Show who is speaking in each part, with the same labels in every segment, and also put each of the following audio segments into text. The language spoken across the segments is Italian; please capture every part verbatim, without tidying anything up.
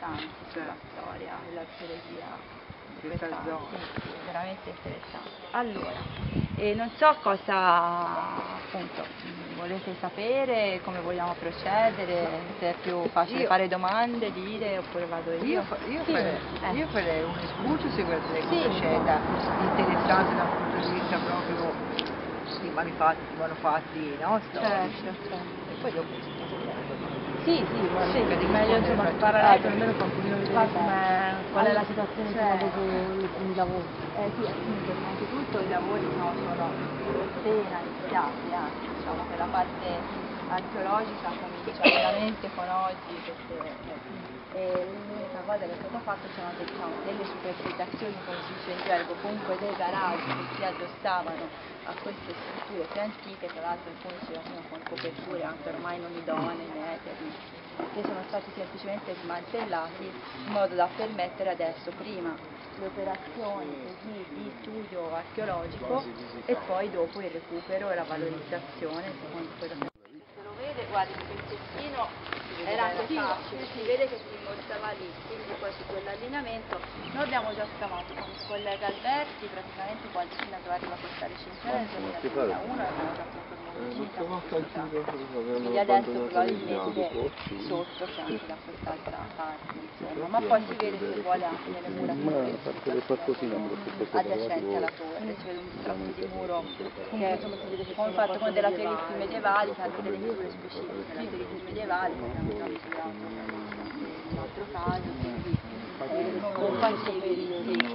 Speaker 1: interessanti sulla storia dell'archeologia. Questa zona. Sì, sì, veramente interessante. Allora, eh, non so cosa appunto volete sapere, come vogliamo procedere, se è più facile io, fare domande, dire, oppure vado io?
Speaker 2: Io, fa, io, sì. farei, eh. io farei un escurso se guardate
Speaker 1: sì,
Speaker 2: questa scelta interessante da un punto di vista proprio di manufatti, di manufatti no, storici.
Speaker 1: Certo, certo.
Speaker 2: E poi dopo
Speaker 1: Sì, sì,
Speaker 2: sì,
Speaker 1: sì, meglio insomma sparare per almeno qualcuno vedere qual è la situazione cioè, dopo i lavori. Eh sì, appunto, innanzitutto i lavori no, sono appena iniziati, anzi diciamo che la parte archeologica comincia veramente con oggi, perché eh, l'unica cosa che è stata fatta sono diciamo, delle superfetazioni, come si dice in gergo, comunque dei garaggi che si aggiustavano a queste strutture più antiche, tra l'altro alcuni si facevano con coperture anche ormai non idonee, eteri, che sono stati semplicemente smantellati in modo da permettere adesso prima le operazioni così di studio archeologico e poi dopo il recupero e la valorizzazione secondo quello che se lo vede, guardi il pezzettino era anche facile, si vede che si mostrava lì, quindi poi su quell'allineamento noi abbiamo già scavato con il collega Alberti praticamente quasi fino ad arrivare a Portale Cinzia nel duemilauno abbiamo già fatto il movimento, quindi adesso probabilmente sotto c'è anche da quest'altra parte, insomma, ma poi si vede se vuole anche nelle murature adiacenti alla torre, si vede un tratto di muro che è come fatto con delle laterizi medievali che hanno delle misure specifiche, le laterizi medievali che abbiamo già misurato in un altro caso, quindi eh, sono compatibili.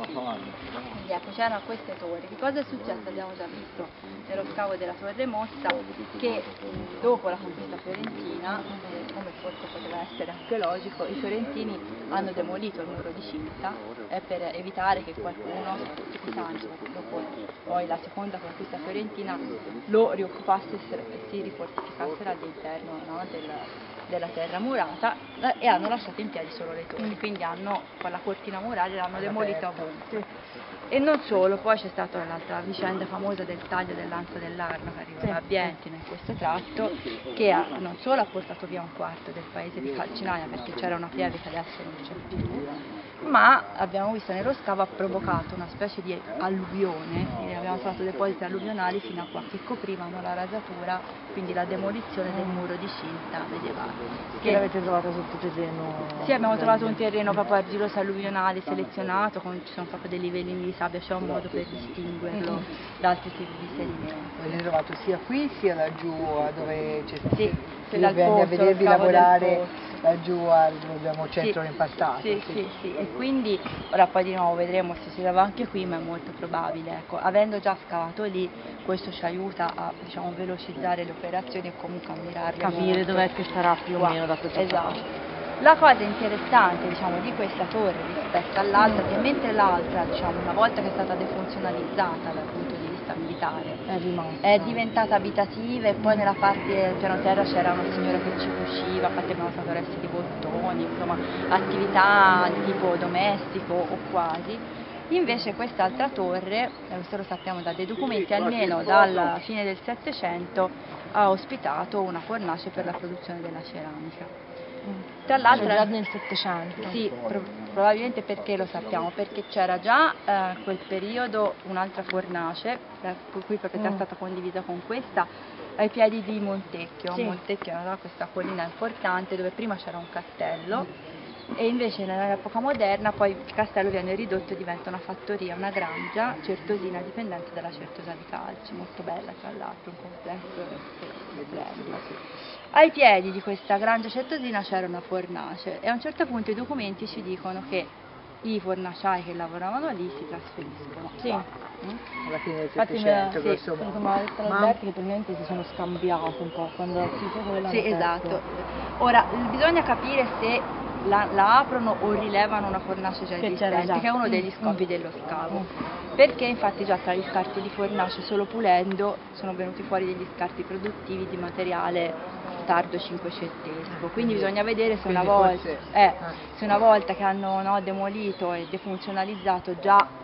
Speaker 1: Quindi ecco, c'erano queste torri. Che cosa è successo? Abbiamo già visto nello scavo della Torre Mossa che dopo la conquista fiorentina, eh, come forse poteva essere archeologico, i fiorentini hanno demolito il muro di cinta eh, per evitare che qualcuno, soprattutto i pisanti, dopo poi la seconda conquista fiorentina, lo rioccupasse e si rifortificassero all'interno no, del, della terra murata e hanno lasciato in piedi solo le torri, quindi hanno con la cortina muraria l'hanno demolito ovunque. E non solo, poi c'è stata l'altra vicenda famosa del taglio dell'Ansa dell'Arno che arrivava a Bientina in questo tratto, che ha, non solo ha portato via un quarto del paese di Calcinaia perché c'era una pieve che adesso non c'è più, ma abbiamo visto nello scavo ha provocato una specie di alluvione, abbiamo trovato depositi alluvionali fino a qua che coprivano la rasatura, quindi la demolizione del muro di cinta medievale.
Speaker 3: Che l'avete trovato sotto terreno?
Speaker 1: Sì, abbiamo trovato un terreno proprio argiloso alluvionale selezionato, con, ci sono proprio dei livellini di sabbia, c'è un modo per distinguerlo mm-hmm. da altri tipi di sedimenti.
Speaker 2: L'avete trovato sia qui sia laggiù dove c'è stato?
Speaker 1: Sì,
Speaker 2: se dal pozzo, a vedervi lavorare laggiù al centro
Speaker 1: sì,
Speaker 2: impastato.
Speaker 1: Sì, sì, sì, sì, e quindi ora poi di nuovo vedremo se si trova anche qui, ma è molto probabile. Ecco, avendo già scavato lì, questo ci aiuta a diciamo, velocizzare le operazioni e comunque a mirarle.
Speaker 3: Capire dov'è che sarà più o meno da questa
Speaker 1: esatto.
Speaker 3: parte.
Speaker 1: La cosa interessante diciamo, di questa torre rispetto all'altra, che mentre l'altra, diciamo, una volta che è stata defunzionalizzata dal punto di vista militare, è, è diventata abitativa e poi nella parte del piano terra c'era una signora che ci cuciva, infatti abbiamo stato resti di bottoni, insomma, attività di tipo domestico o quasi. Invece quest'altra torre, questo lo sappiamo da dei documenti, almeno dalla fine del Settecento ha ospitato una fornace per la produzione della ceramica.
Speaker 3: Tra l'altro già nel Settecento.
Speaker 1: Sì, pro probabilmente perché lo sappiamo, perché c'era già eh, quel periodo un'altra fornace, la cui proprietà mm. è stata condivisa con questa, ai piedi di Montecchio. Sì. Montecchio era questa collina importante dove prima c'era un castello e invece nell'epoca moderna poi il castello viene ridotto e diventa una fattoria, una grangia certosina dipendente dalla Certosa di Calci, molto bella tra l'altro, un complesso splendido. Ai piedi di questa grangia certosina c'era una fornace e a un certo punto i documenti ci dicono che i fornaciai che lavoravano lì si trasferiscono.
Speaker 3: Sì.
Speaker 2: Mm? Alla fine del Settecento, grosso modo.
Speaker 3: Insomma, ma che probabilmente si sono scambiati un po' quando ha chiuso quella.
Speaker 1: Sì, esatto. Ora, bisogna capire se la, la aprono o rilevano una fornace già esistente, che è uno degli scopi mm. dello scavo. Mm. Perché infatti già tra gli scarti di fornace, solo pulendo, sono venuti fuori degli scarti produttivi di materiale tardo cinquecentesco, quindi bisogna vedere se una volta, eh, se una volta che hanno no, demolito e defunzionalizzato già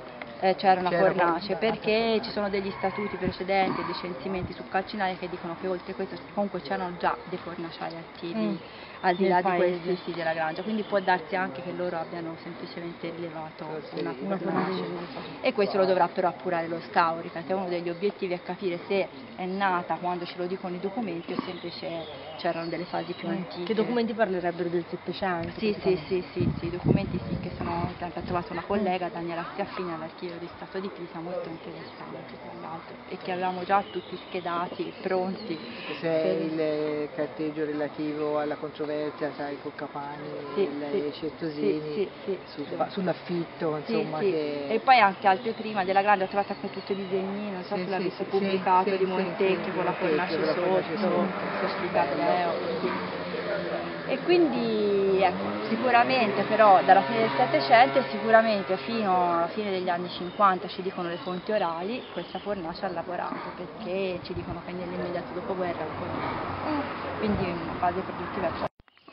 Speaker 1: eh, c'era una
Speaker 2: C'era
Speaker 1: fornace,
Speaker 2: fornace.
Speaker 1: perché ci sono degli statuti precedenti e dei censimenti su Calcinare che dicono che oltre a questo comunque c'erano già dei fornaciari attivi
Speaker 3: Mm.
Speaker 1: al di
Speaker 3: Nel
Speaker 1: là di
Speaker 3: paese.
Speaker 1: questi sì della Grangia, quindi può darsi anche che loro abbiano semplicemente rilevato una, una fornace e questo lo dovrà però appurare lo Stauri, perché uno degli obiettivi è capire se è nata quando ce lo dicono i documenti o se invece c'erano delle fasi più antiche.
Speaker 3: Che documenti parlerebbero del Settecento?
Speaker 1: Sì, sì, sì, sì, sì, i documenti sì, che sono stati trovata una collega, Daniela Schiaffini, all'archivio di Stato di Pisa, molto interessanti tra l'altro, e che avevamo già tutti schedati, pronti.
Speaker 2: Se il carteggio relativo alla controversia, sai, con Capani
Speaker 1: Sì,
Speaker 2: e
Speaker 1: sì,
Speaker 2: Certosini,
Speaker 1: sì, sì,
Speaker 2: su-
Speaker 1: sì.
Speaker 2: fa- sull'affitto,
Speaker 1: Sì,
Speaker 2: insomma,
Speaker 1: sì.
Speaker 2: che...
Speaker 1: E poi anche altri prima della Grande ho trovato anche tutti i disegni, non so
Speaker 2: Sì,
Speaker 1: se l'ha
Speaker 2: sì,
Speaker 1: visto
Speaker 2: sì,
Speaker 1: pubblicato
Speaker 2: sì,
Speaker 1: di
Speaker 2: sì,
Speaker 1: Montecchio
Speaker 2: sì,
Speaker 1: con la
Speaker 2: Montecchio,
Speaker 1: fornace
Speaker 2: con la
Speaker 1: sotto,
Speaker 2: fornace sotto.
Speaker 1: questo Gabriele, sì. E quindi ecco, sicuramente però dalla fine del Settecento e sicuramente fino alla fine degli anni cinquanta ci dicono le fonti orali, questa fornace ha lavorato perché ci dicono che nell'immediato dopoguerra ancora, quindi una fase produttiva è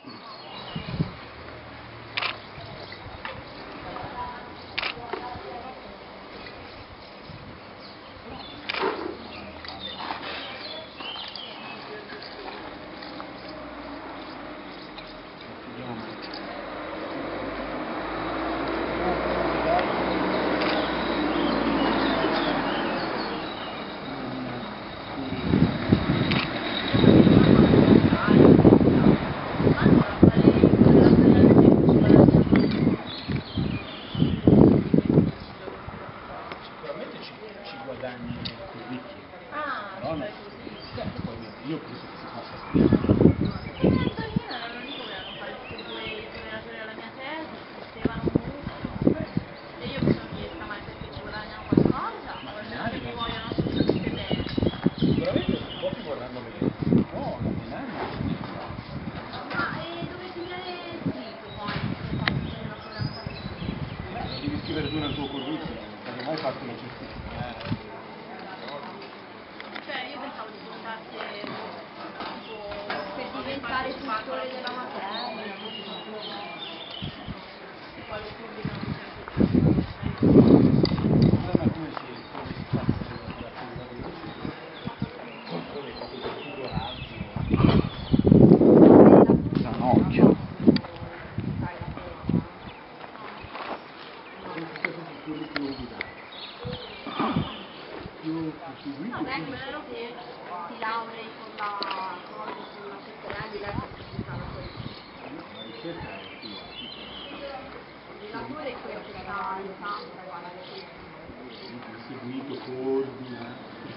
Speaker 4: Sicuramente ci, ci guadagni più ricchi, però no, io penso che si possa spiegare. Sicuramente pochi vorranno bene, però alla fine non devi scrivere tu nel tuo curriculum, perché mai farti la certificazione.
Speaker 1: per diventare cultore della materia.
Speaker 4: Il problema è come si, come si fa la attività di ricerca, poi dei pochi configurati.
Speaker 2: Sanocchio.
Speaker 4: Più curriculum vitae. Più seguito,
Speaker 1: Non è
Speaker 4: più...
Speaker 1: quello che ti laurei con la cosa sulla sezione di letto pubblicata poi.
Speaker 4: La ricerca è più
Speaker 1: Il lavoro è quello che sta in campo, guarda che
Speaker 4: seguito, coordina.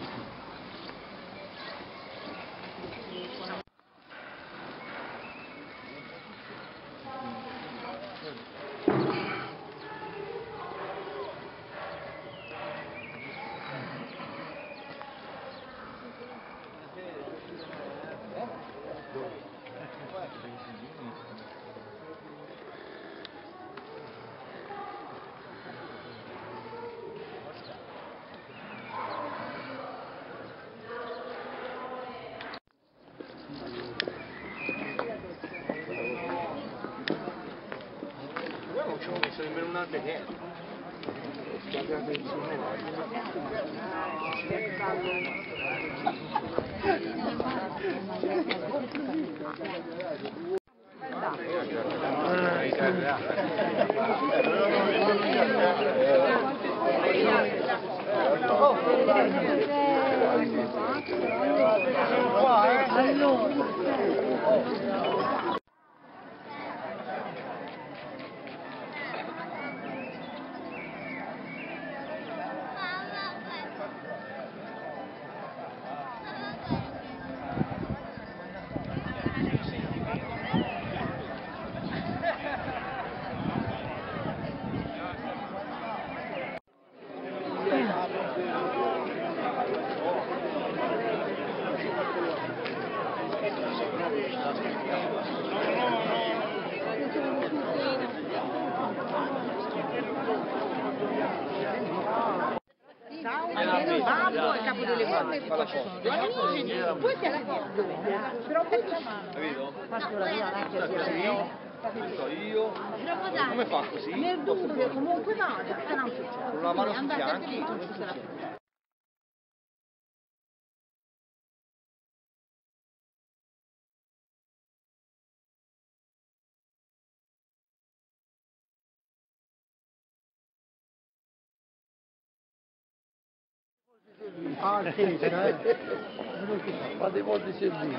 Speaker 5: Io non ci ho messo nemmeno un alberghetto.
Speaker 2: Il babbo e il capo delle guardie, poi ci sono dei amici, poi c'è la però per la mano. Capito?
Speaker 5: Non so, io... Come fa così?
Speaker 6: Nel dubbio, comunque vada, sarà un successo.
Speaker 5: Con la mano sui
Speaker 6: Andate
Speaker 5: fianchi.
Speaker 6: lì, non ci sarà problema.
Speaker 7: Ah, sì, eh. Fate molti servizi.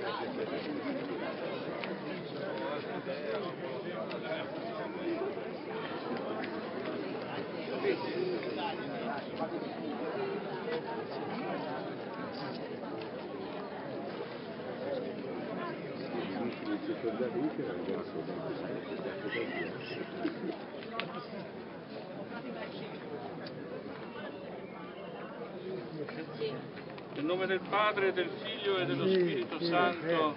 Speaker 8: Nel nome del Padre, del Figlio e dello Spirito Santo.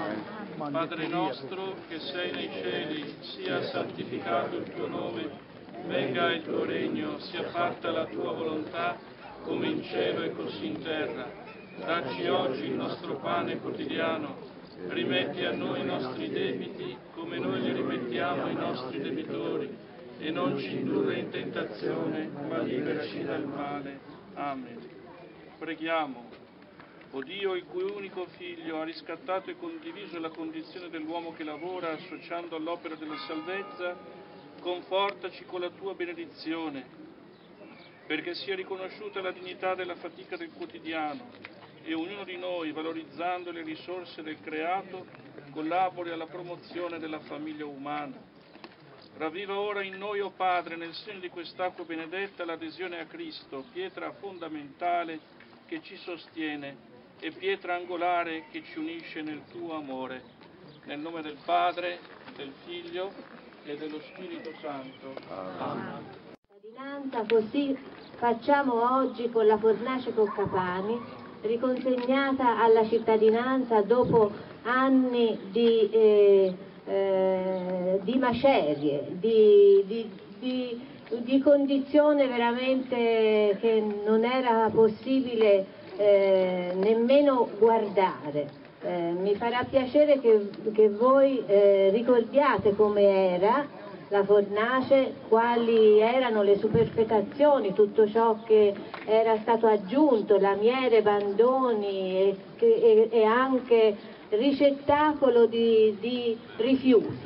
Speaker 8: Padre nostro che sei nei cieli, sia santificato il tuo nome, venga il tuo regno, sia fatta la tua volontà, come in cielo e così in terra. Dacci oggi il nostro pane quotidiano, rimetti a noi i nostri debiti, come noi li rimettiamo ai nostri debitori, e non ci indurre in tentazione, ma liberaci dal male. Amen. Preghiamo. O Dio, il cui unico Figlio ha riscattato e condiviso la condizione dell'uomo che lavora, associando all'opera della salvezza, confortaci con la tua benedizione, perché sia riconosciuta la dignità della fatica del quotidiano e ognuno di noi, valorizzando le risorse del creato, collabori alla promozione della famiglia umana. Ravviva ora in noi, o Padre, nel segno di quest'acqua benedetta, l'adesione a Cristo, pietra fondamentale che ci sostiene e pietra angolare che ci unisce nel tuo amore. Nel nome del Padre, del Figlio e dello Spirito Santo. Amen.
Speaker 9: Cittadinanza così facciamo oggi con la Fornace Coccapani, riconsegnata alla cittadinanza dopo anni di, eh, eh, di macerie, di, di, di, di condizione veramente che non era possibile Eh, nemmeno guardare. Eh, mi farà piacere che, che voi eh, ricordiate come era la fornace, quali erano le superfetazioni, tutto ciò che era stato aggiunto, lamiere, bandoni e, e, e anche ricettacolo di, di rifiuti.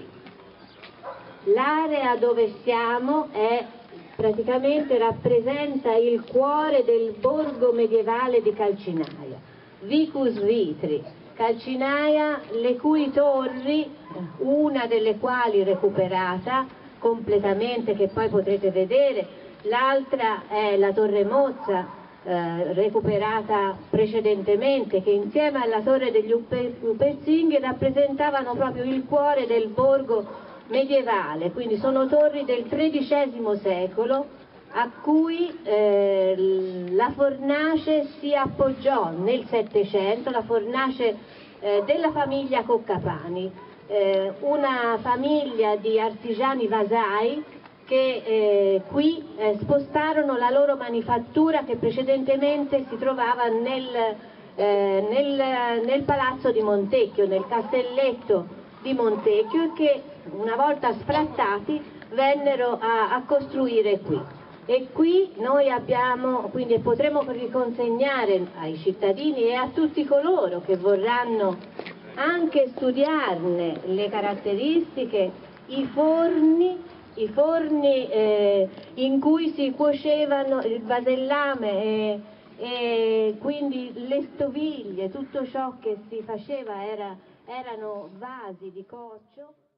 Speaker 9: L'area dove siamo è praticamente rappresenta il cuore del borgo medievale di Calcinaia, Vicus Vitri, Calcinaia le cui torri, una delle quali recuperata completamente, che poi potrete vedere, l'altra è la Torre Mozza, eh, recuperata precedentemente, che insieme alla Torre degli Uperzinghi rappresentavano proprio il cuore del borgo medievale, quindi sono torri del tredicesimo secolo a cui eh, la fornace si appoggiò nel Settecento, la fornace eh, della famiglia Coccapani, eh, una famiglia di artigiani vasai che eh, qui eh, spostarono la loro manifattura che precedentemente si trovava nel, eh, nel, nel palazzo di Montecchio, nel castelletto di Montecchio, e che una volta sfrattati vennero a, a costruire qui. E qui noi abbiamo, quindi potremo riconsegnare ai cittadini e a tutti coloro che vorranno anche studiarne le caratteristiche, i forni, i forni eh, in cui si cuocevano il vasellame e, e quindi le stoviglie, tutto ciò che si faceva era, erano vasi di coccio.